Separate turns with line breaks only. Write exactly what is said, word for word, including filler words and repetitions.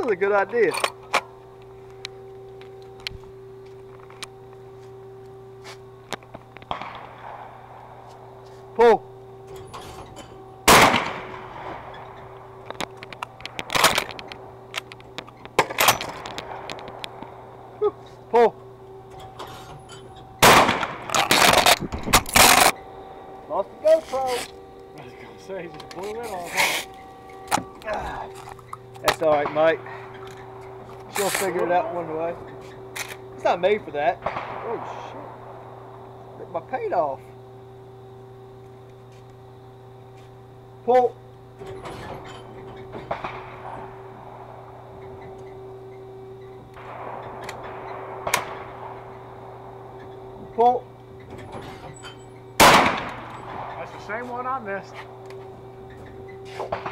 was a good idea. Pull. Pull. Lost the GoPro.
I was gonna say, he just blew it off.
Huh? That's all right, Mike. She'll figure it out one way. It's not made for that. Oh shit! Ripped my paint off. Pull. Pull.
That's the same one I missed.